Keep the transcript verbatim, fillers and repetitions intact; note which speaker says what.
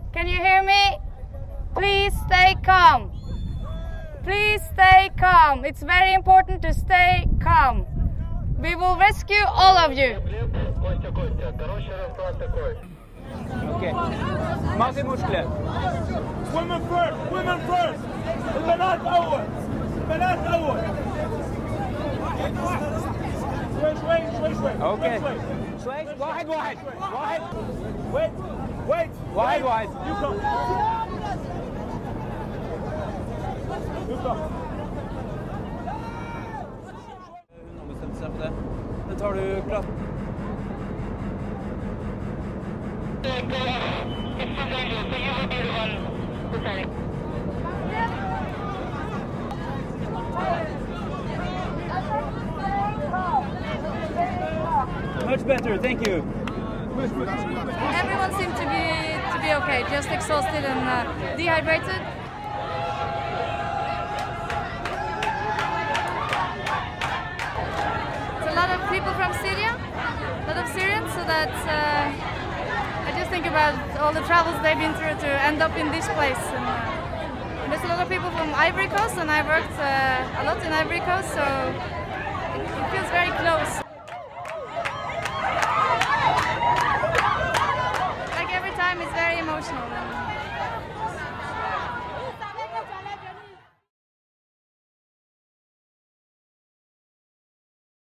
Speaker 1: Can you hear me? Please stay calm. Please stay calm. It's very important to stay calm. We will rescue all of you.
Speaker 2: Okay. Massa muskler.
Speaker 3: Women first. Women first. البنات أول. البنات أول. شوي شوي شوي شوي.
Speaker 2: Okay. شوي. واحد واحد. واحد.
Speaker 3: Wait. Wait.
Speaker 2: واحد واحد.
Speaker 3: You come. You come.
Speaker 2: Hun har bestemt seg for det. Det tar du klart. Much better, thank you.
Speaker 1: Everyone seemed to be to be okay, just exhausted and uh, dehydrated. It's a lot of people from Syria, a lot of Syrians, so that uh, I just think about all the travels they've been through to end up in this place. And, uh, and there's a lot of people from Ivory Coast, and I worked uh, a lot in Ivory Coast, so it, it feels very close.